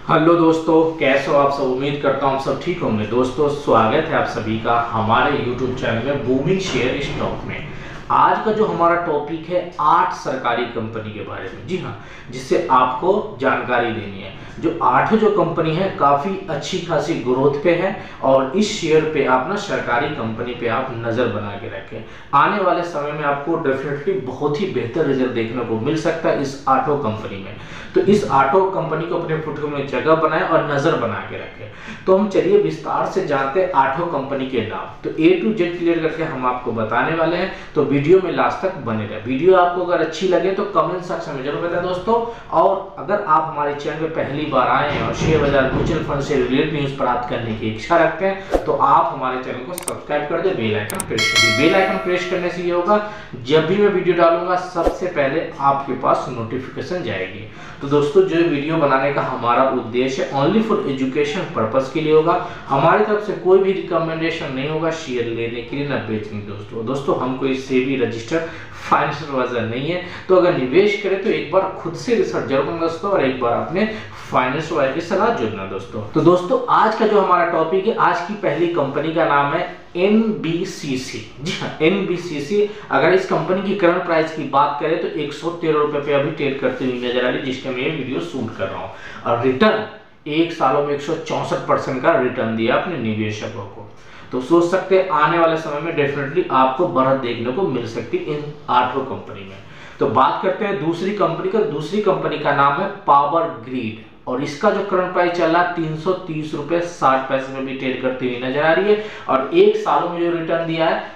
Hello दोस्तों, कैसे हो आप सब। उम्मीद करता हूँ आप सब ठीक होंगे। दोस्तों स्वागत है आप सभी का हमारे YouTube चैनल में बूमिंग शेयर स्टॉक में। आज का जो हमारा टॉपिक है 8 सरकारी कंपनी के बारे में। जी हाँ, जिससे आपको जानकारी देनी है। जो 8 जो कंपनी है काफ़ी अच्छी खासी ग्रोथ पे है और इस शेयर पे आप ना सरकारी कंपनी पे आप नज़र बना के रखें। आने वाले समय में आपको डेफिनेटली बहुत ही बेहतर रिजल्ट देखने को मिल सकता है इस 8 कंपनी में। तो इस 8 कंपनी को अपने पोर्टफोलियो में जगह बनाएं और नज़र बना के रखें। तो हम चलिए विस्तार से जानते हैं 8 कंपनी के नाम। तो A to Z क्लियर करके हम आपको बताने वाले हैं, तो वीडियो में लास्ट तक बने रहे। वीडियो आपको अगर अच्छी लगे तो कमेंट सेक्शन में जरूर बताएं दोस्तों। और अगर आप हमारे चैनल पे पहली बार आए हैं और शेयर बाजार म्यूचुअल फंड से रिलेटेड न्यूज प्राप्त करने की इच्छा रखते हैं तो आप हमारे चैनल को सब्सक्राइब कर दे, बेल आइकन प्रेस कर दे। बेल आइकन प्रेस करने से ये होगा जब भी मैं वीडियो डालूंगा सबसे पहले आपके पास नोटिफिकेशन जाएगी। तो दोस्तों जो वीडियो बनाने का हमारा उद्देश्य ओनली फॉर एजुकेशन पर्पस के लिए होगा। हमारी तरफ से कोई भी रिकमेंडेशन नहीं होगा शेयर लेने के लिए ना बेचने के। दोस्तों हम कोई सेबी रजिस्टर्ड फाइनेंशियल एडवाइजर नहीं है। तो अगर निवेश करें तो एक बार खुद से रिसर्च जरूर करें दोस्तों, और एक बार अपने फाइनेंशियल एडवाइजर की सलाह जुड़ना दोस्तों। तो दोस्तों आज का जो हमारा टॉपिक है, आज की पहली कंपनी का नाम है NBCC। जी हाँ, NBCC। अगर इस कंपनी की करंट प्राइस की बात करें तो 113 रुपए पे अभी ट्रेड करती हुई नजर आ रही है, जिसके मैं वीडियो शूट कर रहा हूँ। और रिटर्न 1 सालों में 164% का रिटर्न दिया अपने निवेशकों को। तो सोच सकते हैं आने वाले समय में डेफिनेटली आपको बढ़त देखने को मिल सकती है इन 8 कंपनी में। तो बात करते हैं दूसरी कंपनी का। दूसरी कंपनी का नाम है पावर ग्रिड और इसका जो करंट प्राइस चल रहा है 330 रुपए 60 पैसे में भी ट्रेड करती हुई नजर आ रही है। और 1 सालों में जो रिटर्न दिया है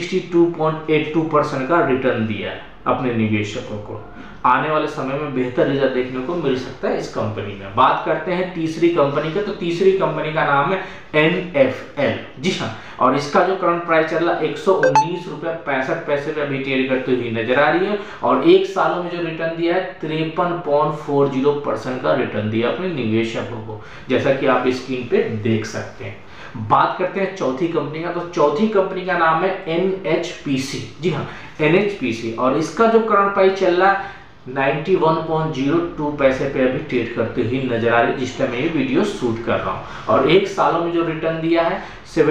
62.82% का रिटर्न दिया है अपने निवेशकों को। आने वाले समय में बेहतर रिजल्ट देखने को मिल सकता है इस कंपनी में। बात करते हैं तीसरी कंपनी का। तो तीसरी कंपनी का नाम है NFL। जी हाँ, और इसका जो करंट प्राइस चल रहा है 119 रुपए 65 पैसे में अभी ट्रेड करती हुई नजर आ रही है। और 1 सालों में जो रिटर्न दिया है 53.40% का रिटर्न दिया अपने निवेशकों को, जैसा कि आप स्क्रीन पे देख सकते हैं। बात करते हैं चौथी कंपनी का। तो चौथी कंपनी का नाम है NHPC। जी हाँ, NHPC। और इसका जो करंट प्राइस चल रहा है 91.02 पैसे पे अभी ट्रेड करते हुए नजर आ रही है, जिसका मैं ये वीडियो शूट कर रहा हूँ। और 1 सालों में जो रिटर्न दिया है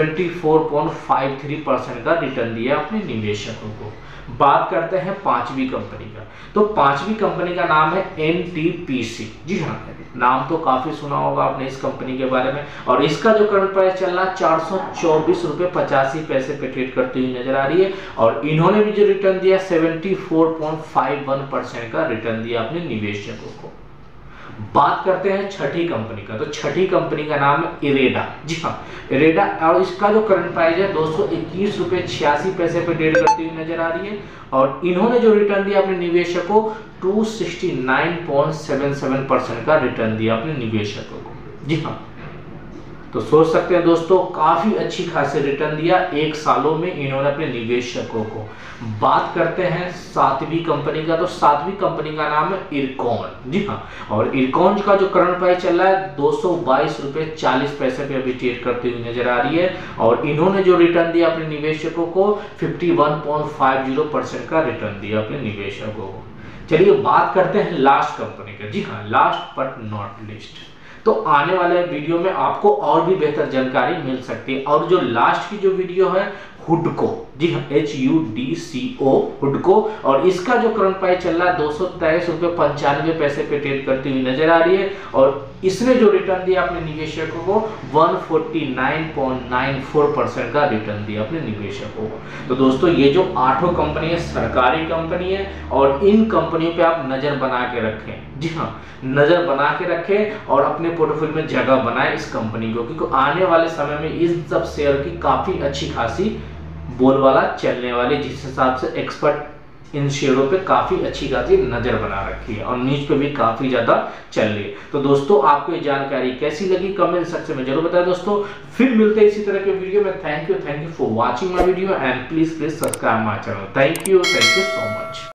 74.53% का रिटर्न दिया अपने निवेशकों को। बात करते हैं पांचवी कंपनी का। तो पांचवी कंपनी का नाम है NTPC। जी हाँ, नाम तो काफी सुना होगा आपने इस कंपनी के बारे में। और इसका जो करंट प्राइस चल रहा है 424 रुपए 85 पैसे पे ट्रेड करती हुई नजर आ रही है। और इन्होंने भी जो रिटर्न दिया 74.51% का रिटर्न दिया अपने निवेशकों को। बात करते हैं छठी कंपनी का। तो छठी कंपनी का नाम है इरेडा। जी हाँ, इरेडा। और इसका जो करंट प्राइस है 221 रुपए 86 पैसे पे ट्रेड करती हुई नजर आ रही है। और इन्होंने जो रिटर्न दिया अपने निवेशकों 269.77% का रिटर्न दिया अपने निवेशकों को। जी हाँ, तो सोच सकते हैं दोस्तों काफी अच्छी खासी रिटर्न दिया 1 सालों में इन्होंने अपने निवेशकों को। बात करते हैं सातवीं कंपनी का। तो सातवीं कंपनी का नाम है इरकॉन। जी हाँ, और इरकॉन का जो करंट प्राइस चल रहा है 222 रुपए 40 पैसे पे अभी ट्रेड करती हुई नजर आ रही है। और इन्होंने जो रिटर्न दिया अपने निवेशकों को 51.50% का रिटर्न दिया अपने निवेशकों को। चलिए बात करते हैं लास्ट कंपनी का। जी हाँ, लास्ट बट नॉट लिस्ट। तो आने वाले वीडियो में आपको और भी बेहतर जानकारी मिल सकती है। और जो लास्ट की जो वीडियो है हुडको। जी हाँ, HUDCO हुडको। और इसका जो करंट प्राइस चल रहा है 223 रुपए 95 पैसे पे ट्रेड करती हुई नजर आ रही है। और इसने जो रिटर्न दिया अपने निवेशकों को 149.94% का रिटर्न दिया अपने निवेशकों को। तो दोस्तों ये जो 8 कंपनी है सरकारी कंपनी है और इन कंपनियों पे आप नजर बना के रखें। जी हाँ, नजर बना के रखें और अपने पोर्टफोलियो में जगह बनाएं इस कंपनी को, क्योंकि आने वाले समय में इस सब शेयर की काफी अच्छी खासी बोलबाला चलने वाली, जिस हिसाब से एक्सपर्ट इन शेयरों पे काफी अच्छी खासी नजर बना रखी है और न्यूज पे भी काफी ज्यादा चल रही है। तो दोस्तों आपको ये जानकारी कैसी लगी कमेंट सेक्शन में जरूर बताएं दोस्तों। फिर मिलते हैं इसी तरह के वीडियो में। Thank you for watching my video and please subscribe my channel. Thank you so much.